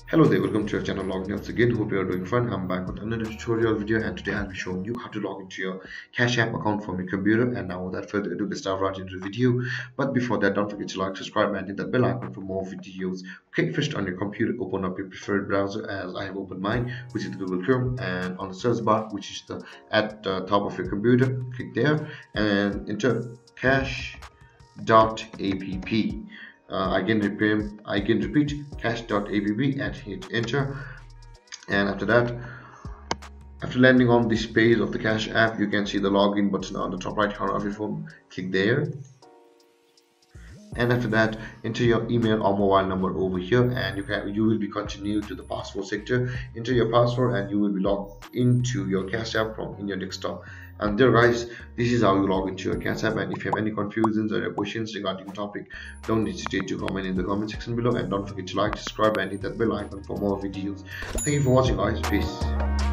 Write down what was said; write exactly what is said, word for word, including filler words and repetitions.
Hello there, welcome to your channel Login once again. Hope you are doing fine. I'm back with another tutorial video, and today I'll be showing you how to log into your CashApp account from your computer. And now without further ado, let's dive right into the video. But before that, don't forget to like, subscribe and hit that bell icon for more videos. Okay, first on your computer, open up your preferred browser as I have opened mine, which is Google Chrome, and on the search bar, which is the at the top of your computer, click there and enter cash dot app. Uh, I can repeat, I can repeat cash dot app and hit enter. And after that, after landing on this page of the Cash app, you can see the login button on the top right corner of your phone. Click there. And after that, enter your email or mobile number over here, and you can you will be continued to the password sector. Enter your password and you will be logged into your Cash app from in your desktop. And there guys, this is how you log into your Cash app. And if you have any confusions or questions regarding the topic, don't hesitate to comment in the comment section below, and don't forget to like, subscribe and hit that bell icon for more videos. Thank you for watching guys. Peace.